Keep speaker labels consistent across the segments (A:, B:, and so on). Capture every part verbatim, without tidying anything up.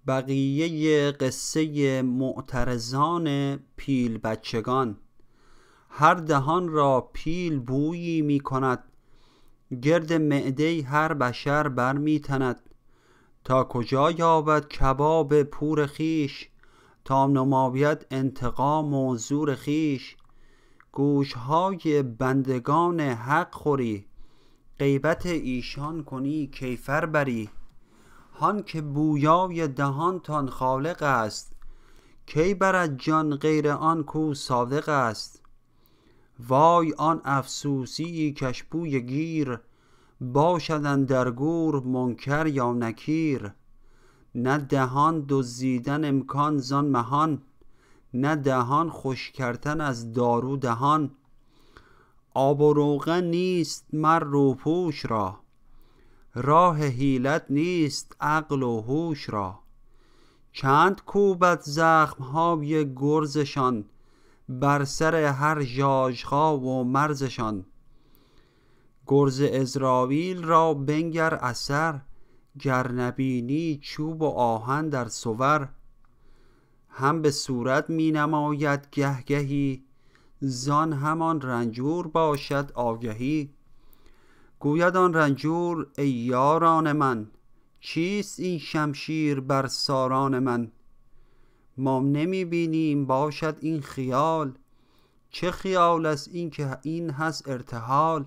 A: بقیه قصه معترضان پیل بچگان. هر دهان را پیل بویی می کند، گرد معده هر بشر بر می تند. تا کجا یابد کباب پور خیش، تا نماید انتقام و زور خیش. گوشهای بندگان حق خوری، غیبت ایشان کنی کیفر بری. هان که بویای دهانتان خالق است، کی برد جان غیر آن کو صادق است. وای آن افسوسی کش بوی گیر، باشد اندر گور منکر یا نکیر. نه دهان دزدیدن امکان زان مهان، نه دهان خوش کردن از دارو دهان. آب و روغن نیست مر روپوش را، راه حیلت نیست عقل و هوش را. چند کوبد زخمهای گرزشان، بر سر هر ژاژخا و مرزشان. گرز عزراییل را بنگر اثر، گر نبینی چوب و آهن در صور. هم به صورت می نماید گه گهی، زان همان رنجور باشد آگهی. گوید آن رنجور ای یاران من، چیست این شمشیر بر ساران من. ما نمی بینیم باشد این خیال، چه خیال است این که این هست ارتحال.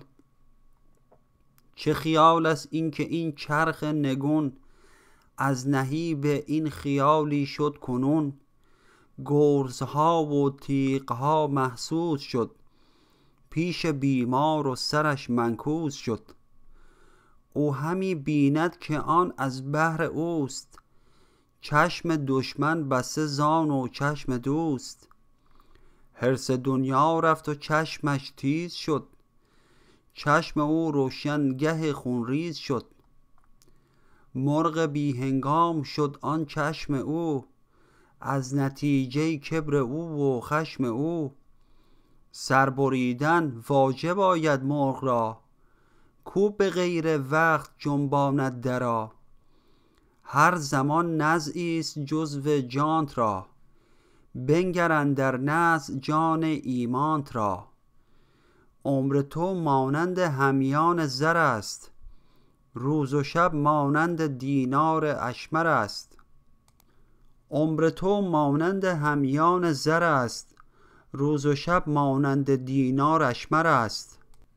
A: چه خیال است این که این چرخ نگون، از نهیب این خیالی شد کنون. گرزها و تیغها محسوس شد، پیش بیمار و سرش منکوس شد. او همی بیند که آن از بهر اوست، چشم دشمن بسته زان و چشم دوست. حرص دنیا رفت و چشمش تیز شد، چشم او روشن گه خونریز شد. مرغ بی هنگام شد آن چشم او، از نتیجه کبر او و خشم او. سربریدن واجب آید مرغ را، کو به غیر وقت جنباند درا. هر زمان نزعی است جزو جانت را، بنگر اندر نزع جان ایمانت را. عمر تو مانند همیان زر است، روز و شب مانند دینار اشمر است. عمر تو مانند همیان زر است، روز و شب مانند دینار اشمر است.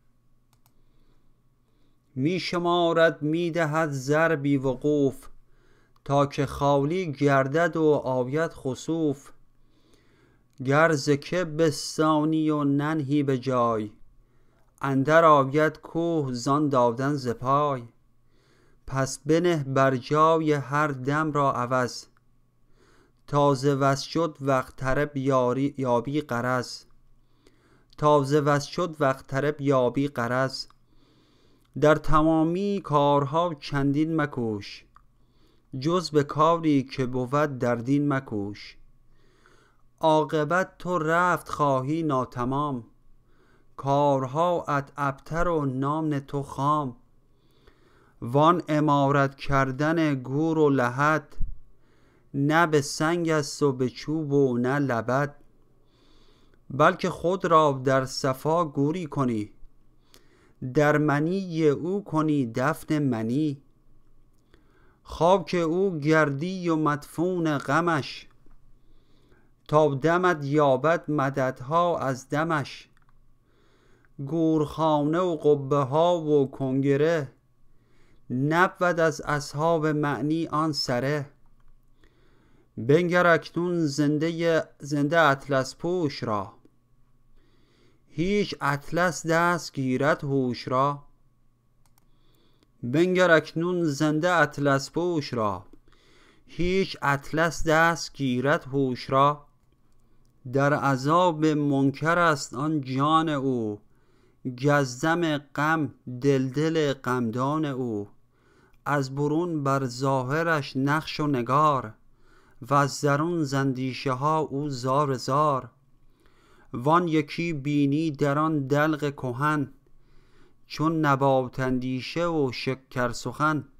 A: می شمارد می دهد زر بی وقوف، تا که خالی گردد و آید خسوف. گر ز که بستانی و ننهی به جای، اندر آید کوه زان دادن ز پای. پس بنه بر جای هر دم را عوض، تازه وز شد وقت طرب یابی غرض. تازه وز شد وقت طرب یابی غرض. در تمامی کارها چندین مکوش، جز به کاری که بود در دین مکوش. عاقبت تو رفت خواهی ناتمام، کارها ات ابتر و نام تو خام. وان امارت کردن گور و لحد، نه به سنگ است و به چوب و نه لبد. بلکه خود را در صفا گوری کنی، در منی او کنی دفن منی. خاک او گردی و مدفون غمش، تا دمت یابد مددها از دمش. گورخانه و قبه ها و کنگره، نبود از اصحاب معنی آن سره. بنگر اکنون زنده زنده اطلس پوش را، هیچ اطلس دست گیرد هوش را. بنگر اکنون زنده اطلس پوش را، هیچ اطلس دست گیرد هوش را. در عذاب منکر است آن جان او، گزدم غم دل دل غمدان او. از برون بر ظاهرش نقش و نگار، و از درون زندیشه ها او زار زار. وان یکی بینی در آن دلق کهن، چون نبات اندیشه و شکر سخن.